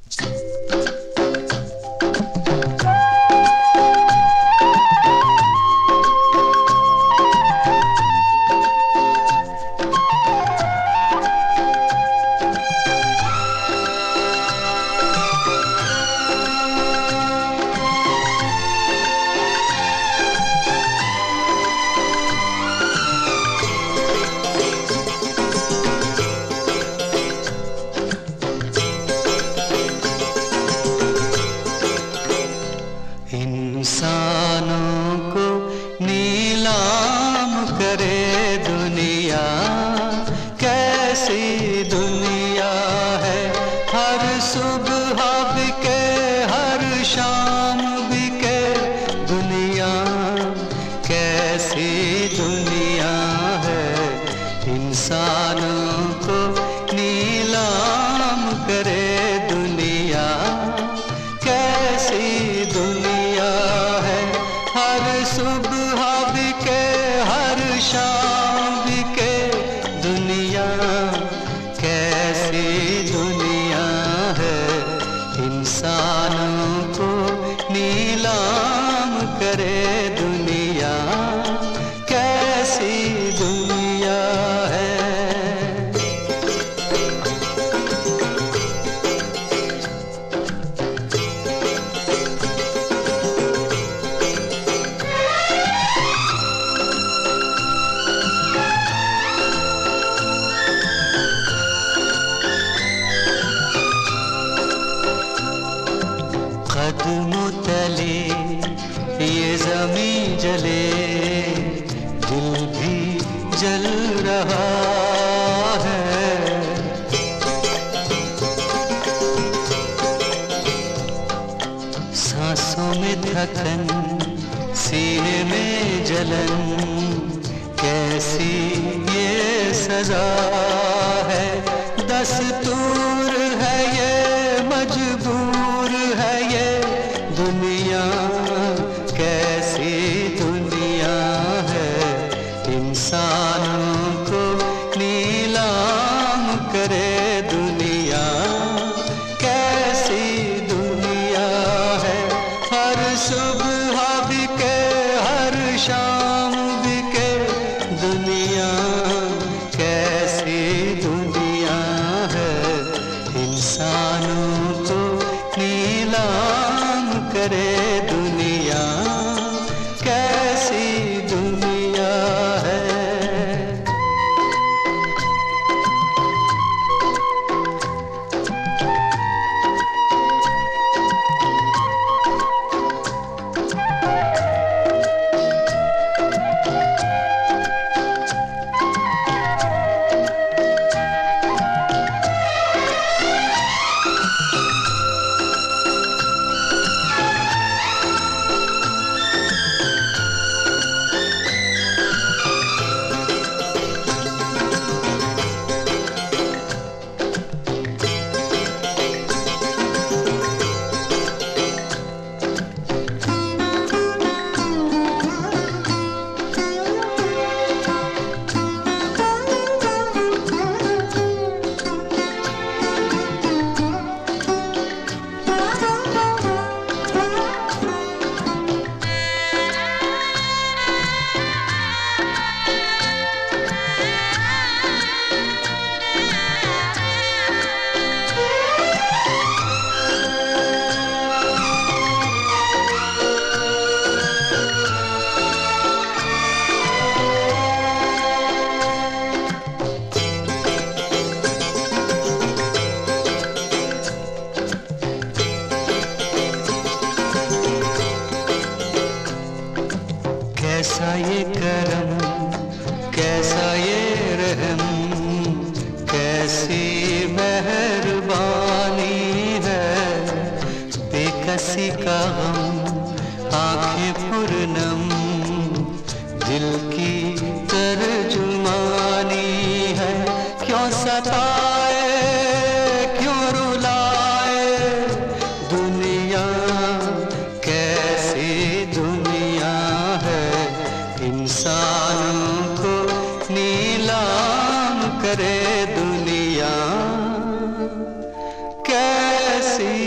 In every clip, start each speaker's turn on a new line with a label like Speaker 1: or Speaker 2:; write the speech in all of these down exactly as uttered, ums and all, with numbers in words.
Speaker 1: करे दुनिया कैसी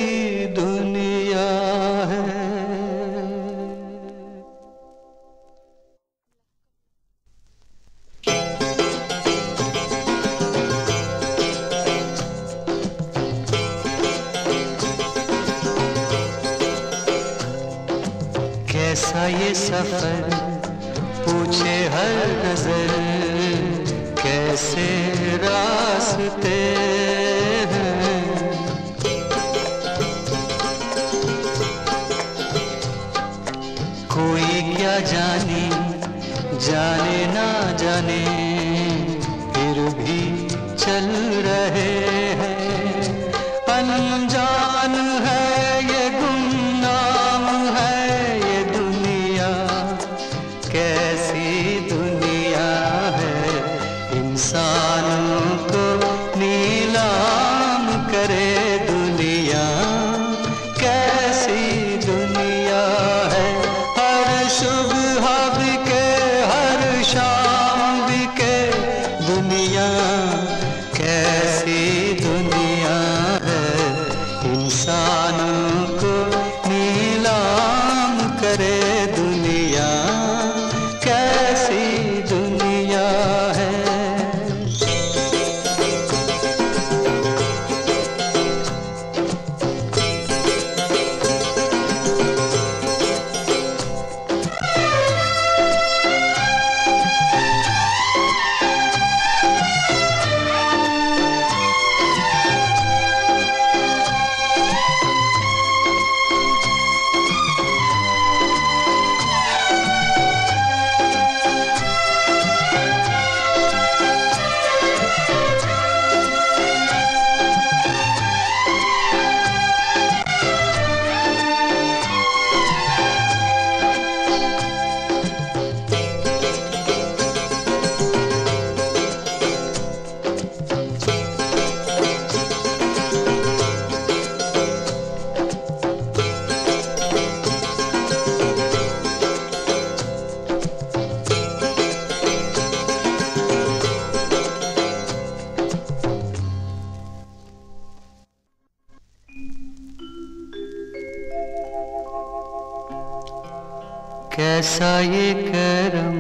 Speaker 1: ये सफर पूछे हर नजर कैसे रास्ते हैं। कोई क्या जाने जाने ना जाने फिर भी चल रहे हैं। अनजान है ये गुमनाम है ये दुनिया, कैसी दुनिया है। इंसानों को नीलाम करे दुनिया, कैसी दुनिया है। हर सुबह बिके हर शाम बिके दुनिया, कैसी दुनिया है। इंसानों को नीलाम करे दुनिया, कैसी दुनिया है। कैसा ये करम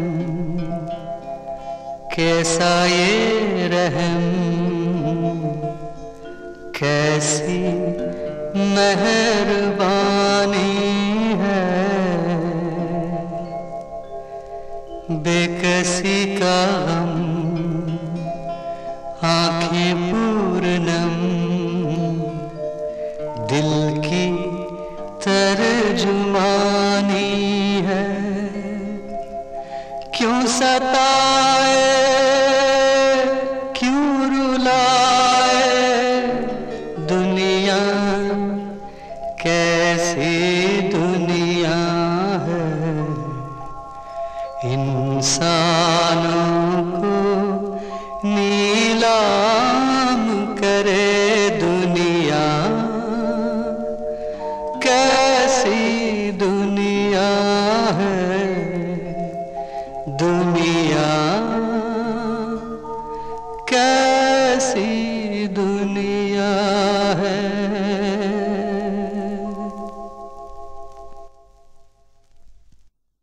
Speaker 1: कैसा ये रहम, कैसी मेहरबानी है। बेकसी का गम आंखें पूरनम, दिल की तर्जुमानी है। क्यों सताए क्यों रुलाए दुनिया, कैसी दुनिया है। इंसानों को नीलाम करे दुनिया, कैसी दुनिया है दुनिया।